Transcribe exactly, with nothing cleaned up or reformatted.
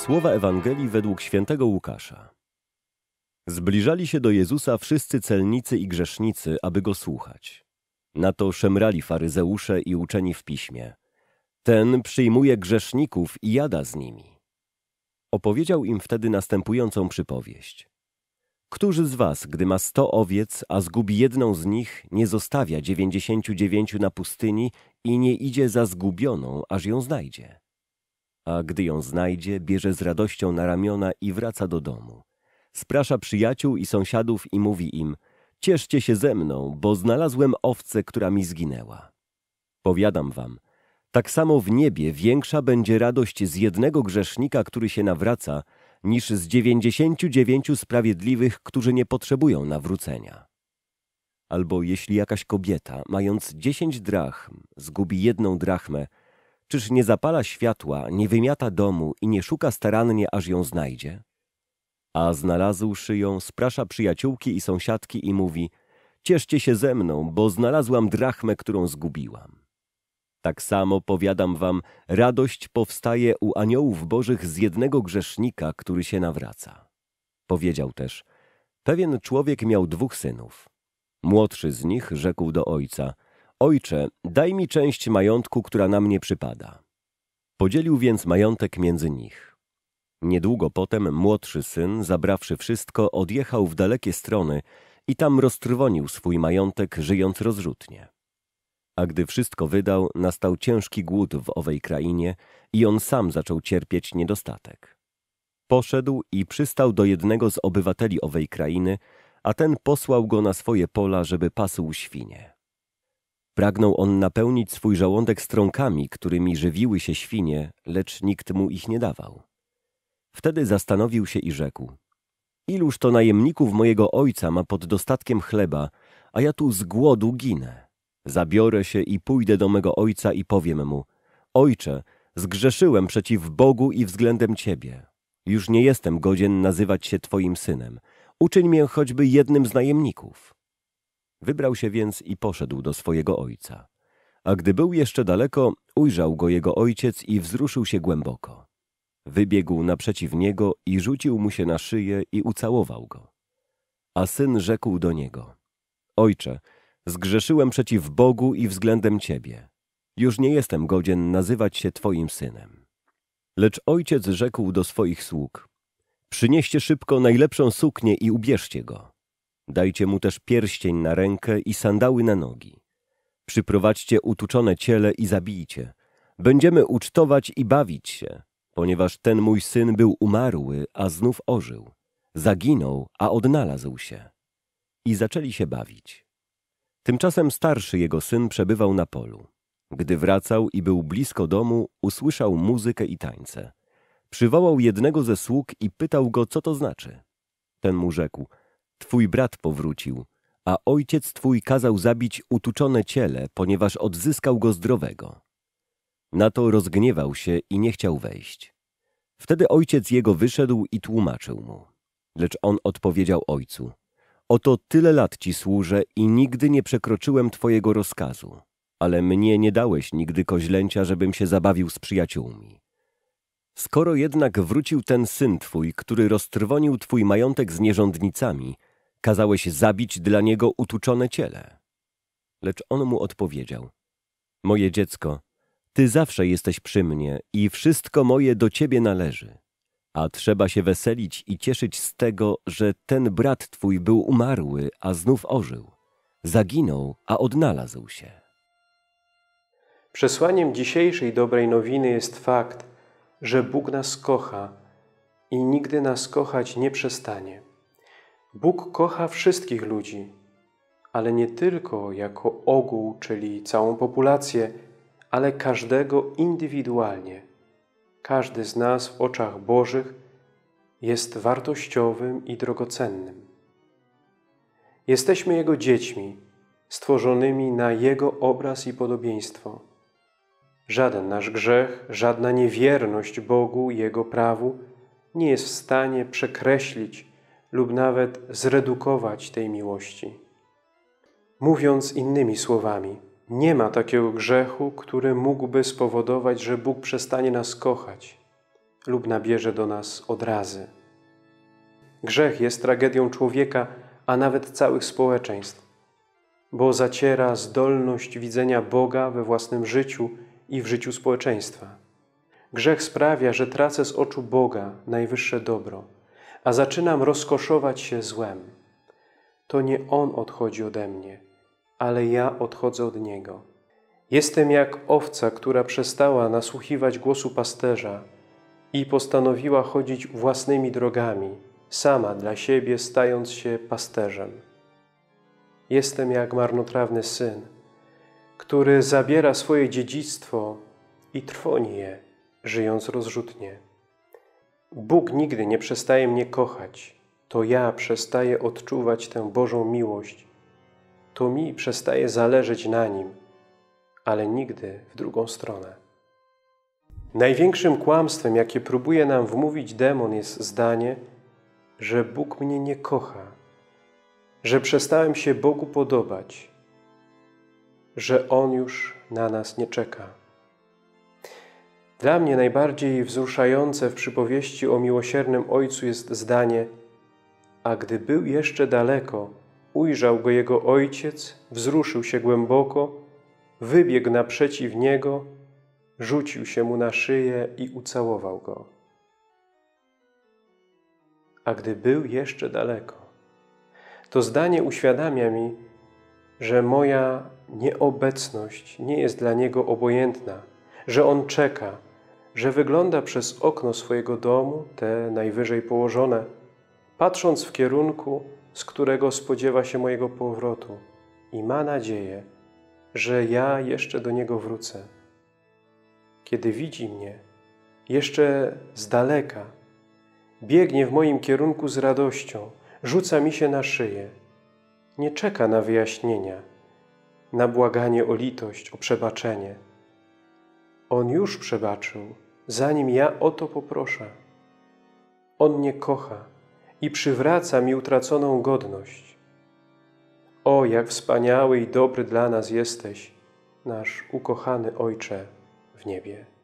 Słowa Ewangelii według świętego Łukasza. Zbliżali się do Jezusa wszyscy celnicy i grzesznicy, aby Go słuchać. Na to szemrali faryzeusze i uczeni w piśmie. Ten przyjmuje grzeszników i jada z nimi. Opowiedział im wtedy następującą przypowieść. Któż z was, gdy ma sto owiec, a zgubi jedną z nich, nie zostawia dziewięćdziesięciu dziewięciu na pustyni i nie idzie za zgubioną, aż ją znajdzie? A gdy ją znajdzie, bierze z radością na ramiona i wraca do domu. Sprasza przyjaciół i sąsiadów i mówi im: cieszcie się ze mną, bo znalazłem owcę, która mi zginęła. Powiadam wam, tak samo w niebie większa będzie radość z jednego grzesznika, który się nawraca, niż z dziewięćdziesięciu dziewięciu sprawiedliwych, którzy nie potrzebują nawrócenia. Albo jeśli jakaś kobieta, mając dziesięć drachm, zgubi jedną drachmę, czyż nie zapala światła, nie wymiata domu i nie szuka starannie, aż ją znajdzie? A znalazłszy ją, sprasza przyjaciółki i sąsiadki i mówi: cieszcie się ze mną, bo znalazłam drachmę, którą zgubiłam. Tak samo, powiadam wam, radość powstaje u aniołów bożych z jednego grzesznika, który się nawraca. Powiedział też: pewien człowiek miał dwóch synów. Młodszy z nich rzekł do ojca: ojcze, daj mi część majątku, która na mnie przypada. Podzielił więc majątek między nich. Niedługo potem młodszy syn, zabrawszy wszystko, odjechał w dalekie strony i tam roztrwonił swój majątek, żyjąc rozrzutnie. A gdy wszystko wydał, nastał ciężki głód w owej krainie i on sam zaczął cierpieć niedostatek. Poszedł i przystał do jednego z obywateli owej krainy, a ten posłał go na swoje pola, żeby pasł świnie. Pragnął on napełnić swój żołądek strąkami, którymi żywiły się świnie, lecz nikt mu ich nie dawał. Wtedy zastanowił się i rzekł: iluż to najemników mojego ojca ma pod dostatkiem chleba, a ja tu z głodu ginę. Zabiorę się i pójdę do mego ojca i powiem mu: ojcze, zgrzeszyłem przeciw Bogu i względem ciebie. Już nie jestem godzien nazywać się twoim synem. Uczyń mnie choćby jednym z najemników. Wybrał się więc i poszedł do swojego ojca. A gdy był jeszcze daleko, ujrzał go jego ojciec i wzruszył się głęboko. Wybiegł naprzeciw niego i rzucił mu się na szyję i ucałował go. A syn rzekł do niego: ojcze, zgrzeszyłem przeciw Bogu i względem ciebie. Już nie jestem godzien nazywać się twoim synem. Lecz ojciec rzekł do swoich sług: przynieście szybko najlepszą suknię i ubierzcie go. Dajcie mu też pierścień na rękę i sandały na nogi. Przyprowadźcie utuczone ciele i zabijcie. Będziemy ucztować i bawić się, ponieważ ten mój syn był umarły, a znów ożył. Zaginął, a odnalazł się. I zaczęli się bawić. Tymczasem starszy jego syn przebywał na polu. Gdy wracał i był blisko domu, usłyszał muzykę i tańce. Przywołał jednego ze sług i pytał go, co to znaczy. Ten mu rzekł: twój brat powrócił, a ojciec twój kazał zabić utuczone ciele, ponieważ odzyskał go zdrowego. Na to rozgniewał się i nie chciał wejść. Wtedy ojciec jego wyszedł i tłumaczył mu. Lecz on odpowiedział ojcu: oto tyle lat ci służę i nigdy nie przekroczyłem twojego rozkazu, ale mnie nie dałeś nigdy koźlęcia, żebym się zabawił z przyjaciółmi. Skoro jednak wrócił ten syn twój, który roztrwonił twój majątek z nierządnicami, kazałeś zabić dla niego utuczone ciele. Lecz on mu odpowiedział: moje dziecko, ty zawsze jesteś przy mnie i wszystko moje do ciebie należy. A trzeba się weselić i cieszyć z tego, że ten brat twój był umarły, a znów ożył. Zaginął, a odnalazł się. Przesłaniem dzisiejszej dobrej nowiny jest fakt, że Bóg nas kocha i nigdy nas kochać nie przestanie. Bóg kocha wszystkich ludzi, ale nie tylko jako ogół, czyli całą populację, ale każdego indywidualnie. Każdy z nas w oczach Bożych jest wartościowym i drogocennym. Jesteśmy Jego dziećmi, stworzonymi na Jego obraz i podobieństwo. Żaden nasz grzech, żadna niewierność Bogu i Jego prawu nie jest w stanie przekreślić lub nawet zredukować tej miłości. Mówiąc innymi słowami, nie ma takiego grzechu, który mógłby spowodować, że Bóg przestanie nas kochać. lub nabierze do nas odrazy. Grzech jest tragedią człowieka, a nawet całych społeczeństw, bo zaciera zdolność widzenia Boga we własnym życiu i w życiu społeczeństwa. Grzech sprawia, że tracę z oczu Boga najwyższe dobro, a zaczynam rozkoszować się złem. To nie On odchodzi ode mnie, ale ja odchodzę od Niego. Jestem jak owca, która przestała nasłuchiwać głosu pasterza i postanowiła chodzić własnymi drogami, sama dla siebie stając się pasterzem. Jestem jak marnotrawny syn, który zabiera swoje dziedzictwo i trwoni je, żyjąc rozrzutnie. Bóg nigdy nie przestaje mnie kochać, to ja przestaję odczuwać tę Bożą miłość, to mi przestaje zależeć na Nim, ale nigdy w drugą stronę. Największym kłamstwem, jakie próbuje nam wmówić demon, jest zdanie, że Bóg mnie nie kocha, że przestałem się Bogu podobać, że On już na nas nie czeka. Dla mnie najbardziej wzruszające w przypowieści o miłosiernym Ojcu jest zdanie: a gdy był jeszcze daleko, ujrzał Go Jego Ojciec, wzruszył się głęboko, wybiegł naprzeciw Niego, rzucił się Mu na szyję i ucałował Go. A gdy był jeszcze daleko. To zdanie uświadamia mi, że moja nieobecność nie jest dla Niego obojętna, że On czeka, że wygląda przez okno swojego domu, te najwyżej położone, patrząc w kierunku, z którego spodziewa się mojego powrotu i ma nadzieję, że ja jeszcze do Niego wrócę. Kiedy widzi mnie, jeszcze z daleka, biegnie w moim kierunku z radością, rzuca mi się na szyję. Nie czeka na wyjaśnienia, na błaganie o litość, o przebaczenie. On już przebaczył, zanim ja o to poproszę. On mnie kocha i przywraca mi utraconą godność. O, jak wspaniały i dobry dla nas jesteś, nasz ukochany Ojcze w niebie.